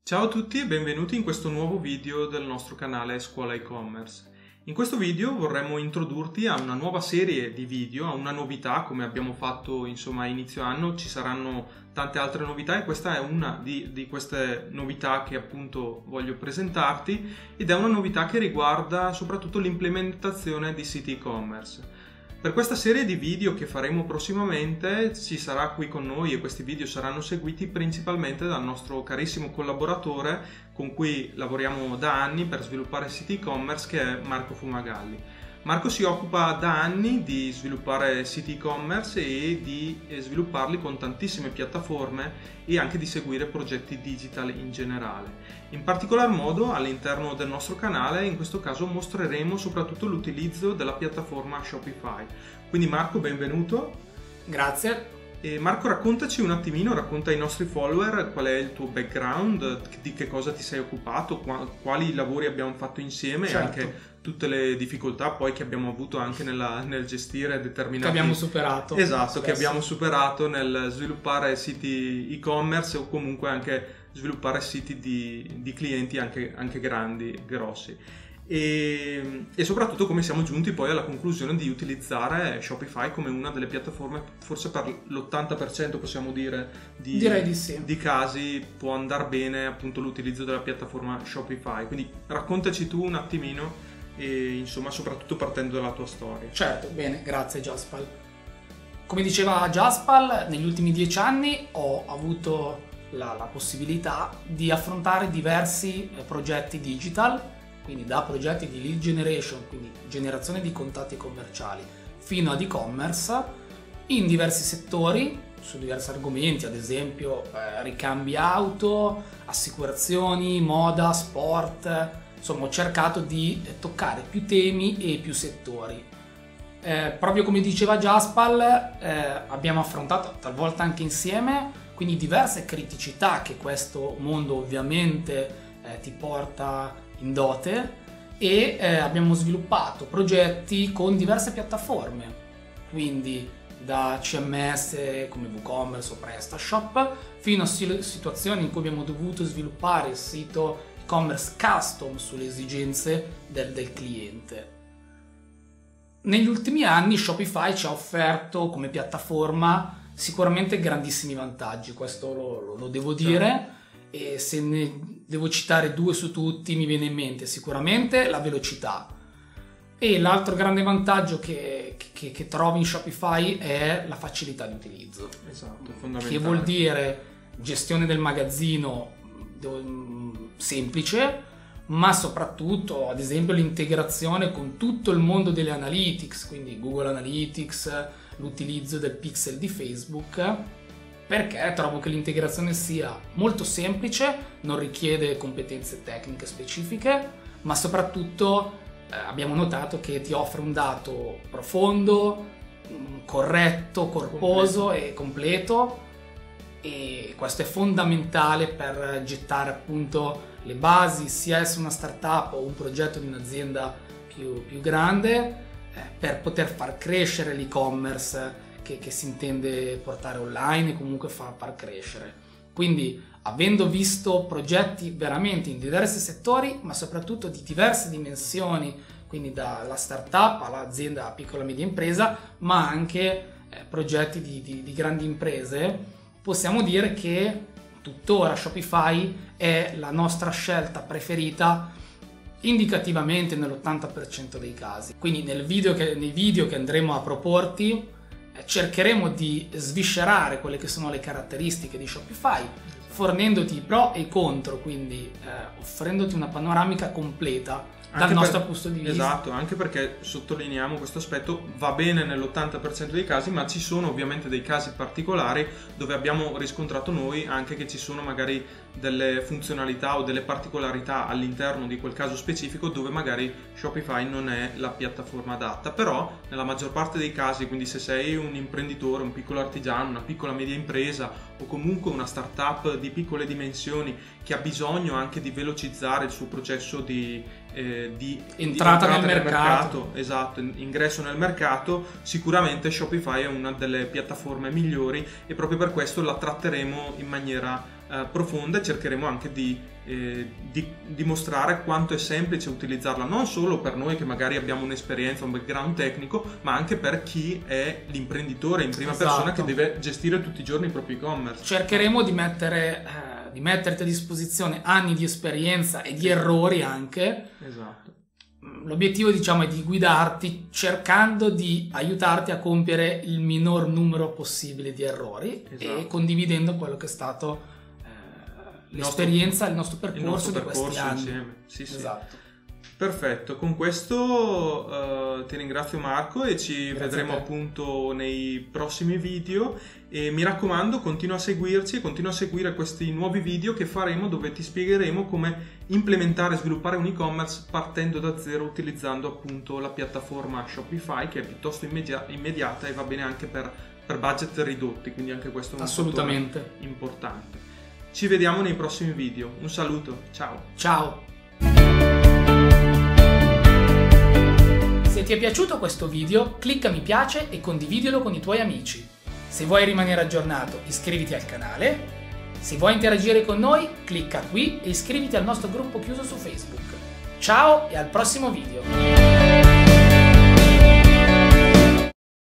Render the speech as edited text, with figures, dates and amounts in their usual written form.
Ciao a tutti e benvenuti in questo nuovo video del nostro canale Scuola e-commerce. In questo video vorremmo introdurti a una nuova serie di video, a una novità come abbiamo fatto a inizio anno. Ci saranno tante altre novità e questa è una di queste novità che appunto voglio presentarti, ed è una novità che riguarda soprattutto l'implementazione di siti e-commerce. Per questa serie di video che faremo prossimamente ci sarà qui con noi, e questi video saranno seguiti principalmente dal nostro carissimo collaboratore con cui lavoriamo da anni per sviluppare siti e-commerce, che è Marco Fumagalli. Marco si occupa da anni di sviluppare siti e-commerce e di svilupparli con tantissime piattaforme e anche di seguire progetti digital in generale. In particolar modo all'interno del nostro canale in questo caso mostreremo soprattutto l'utilizzo della piattaforma Shopify. Quindi Marco, benvenuto. Grazie. E Marco, raccontaci un attimino, racconta ai nostri follower qual è il tuo background, di che cosa ti sei occupato, quali lavori abbiamo fatto insieme. Certo. E anche tutte le difficoltà poi che abbiamo avuto anche nel gestire determinati... Che abbiamo superato. Esatto, spesso. Che abbiamo superato nel sviluppare siti e-commerce o comunque anche sviluppare siti di clienti anche grandi, grossi. E soprattutto come siamo giunti poi alla conclusione di utilizzare Shopify come una delle piattaforme, forse per l'80% possiamo dire Direi di sì. di casi può andare bene appunto l'utilizzo della piattaforma Shopify. Quindi raccontaci tu un attimino e insomma soprattutto partendo dalla tua storia. Certo, bene, grazie Jaspal. Come diceva Jaspal, negli ultimi 10 anni ho avuto la possibilità di affrontare diversi progetti digital, quindi da progetti di lead generation, quindi generazione di contatti commerciali, fino ad e-commerce, in diversi settori, su diversi argomenti, ad esempio ricambi auto, assicurazioni, moda, sport. Insomma, ho cercato di toccare più temi e più settori. Proprio come diceva Jaspal, abbiamo affrontato talvolta anche insieme, quindi diverse criticità che questo mondo ovviamente ti porta in dote, e abbiamo sviluppato progetti con diverse piattaforme, quindi da CMS come WooCommerce o PrestaShop fino a situazioni in cui abbiamo dovuto sviluppare il sito e-commerce custom sulle esigenze del cliente. Negli ultimi anni Shopify ci ha offerto come piattaforma sicuramente grandissimi vantaggi, questo lo devo dire. E se ne devo citare due su tutti mi viene in mente sicuramente la velocità, e l'altro grande vantaggio che trovo in Shopify è la facilità di utilizzo. Esatto, fondamentale. Che vuol dire gestione del magazzino semplice, ma soprattutto ad esempio l'integrazione con tutto il mondo delle analytics, quindi Google Analytics, l'utilizzo del pixel di Facebook, perché trovo che l'integrazione sia molto semplice, non richiede competenze tecniche specifiche, ma soprattutto abbiamo notato che ti offre un dato profondo, corretto, corposo e completo, e questo è fondamentale per gettare appunto le basi, sia esso una startup o un progetto di un'azienda più grande, per poter far crescere l'e-commerce che si intende portare online e comunque far crescere. Quindi, avendo visto progetti veramente in diversi settori, ma soprattutto di diverse dimensioni, quindi dalla startup all'azienda, alla piccola e media impresa, ma anche progetti di grandi imprese, possiamo dire che tuttora Shopify è la nostra scelta preferita indicativamente nell'80% dei casi. Quindi nei video che andremo a proporti cercheremo di sviscerare quelle che sono le caratteristiche di Shopify, fornendoti i pro e i contro, quindi offrendoti una panoramica completa dal nostro punto di vista. Esatto, anche perché sottolineiamo questo aspetto, va bene nell'80% dei casi, ma ci sono ovviamente dei casi particolari dove abbiamo riscontrato noi anche che ci sono magari delle funzionalità o delle particolarità all'interno di quel caso specifico dove magari Shopify non è la piattaforma adatta. Però nella maggior parte dei casi, quindi se sei un imprenditore, un piccolo artigiano, una piccola media impresa o comunque una startup di piccole dimensioni che ha bisogno anche di velocizzare il suo processo di entrata nel mercato. Esatto, ingresso nel mercato, sicuramente Shopify è una delle piattaforme migliori, e proprio per questo la tratteremo in maniera profonda e cercheremo anche di dimostrare quanto è semplice utilizzarla, non solo per noi che magari abbiamo un'esperienza, un background tecnico, ma anche per chi è l'imprenditore in prima persona che deve gestire tutti i giorni i propri e-commerce. Cercheremo di metterti a disposizione anni di esperienza e di errori anche. Esatto. L'obiettivo, diciamo, è di guidarti cercando di aiutarti a compiere il minor numero possibile di errori, e condividendo quello che è stato l'esperienza, il nostro percorso di questi anni insieme. Sì. Esatto. Perfetto, con questo ti ringrazio Marco e ci vedremo appunto nei prossimi video, e mi raccomando continua a seguirci e continua a seguire questi nuovi video che faremo, dove ti spiegheremo come implementare e sviluppare un e-commerce partendo da zero, utilizzando appunto la piattaforma Shopify, che è piuttosto immediata e va bene anche per budget ridotti, quindi anche questo è un assolutamente importante. Ci vediamo nei prossimi video, un saluto, ciao! Se ti è piaciuto questo video, clicca mi piace e condividilo con i tuoi amici. Se vuoi rimanere aggiornato, iscriviti al canale. Se vuoi interagire con noi, clicca qui e iscriviti al nostro gruppo chiuso su Facebook. Ciao e al prossimo video!